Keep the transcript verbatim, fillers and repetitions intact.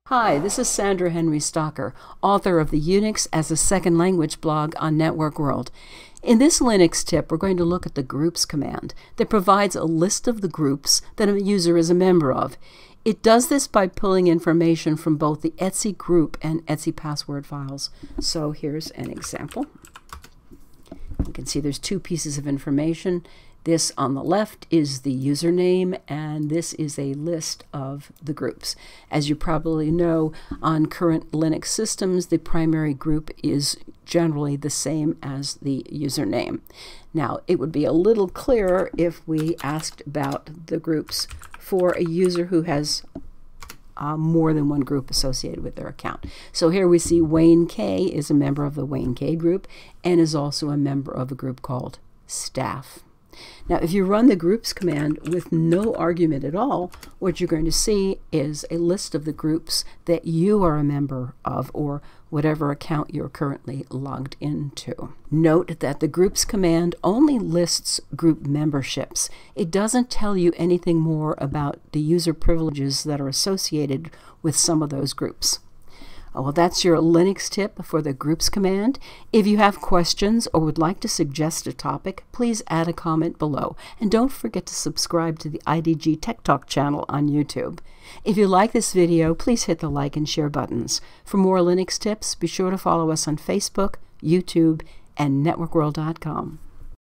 Hi, this is Sandra Henry Stocker, author of the Unix as a Second Language blog on Network World. In this Linux tip, we're going to look at the groups command that provides a list of the groups that a user is a member of. It does this by pulling information from both the etc group and etc password files. So here's an example. You can see there's two pieces of information. This on the left is the username, and this is a list of the groups. As you probably know, on current Linux systems, the primary group is generally the same as the username. Now, it would be a little clearer if we asked about the groups for a user who has Uh, more than one group associated with their account. So here we see Wayne K is a member of the Wayne K group and is also a member of a group called Staff. Now, if you run the groups command with no argument at all, what you're going to see is a list of the groups that you are a member of, or whatever account you're currently logged into. Note that the groups command only lists group memberships. It doesn't tell you anything more about the user privileges that are associated with some of those groups. Well, that's your Linux tip for the groups command. If you have questions or would like to suggest a topic, please add a comment below. And don't forget to subscribe to the I D G Tech Talk channel on YouTube. If you like this video, please hit the like and share buttons. For more Linux tips, be sure to follow us on Facebook, YouTube, and network world dot com.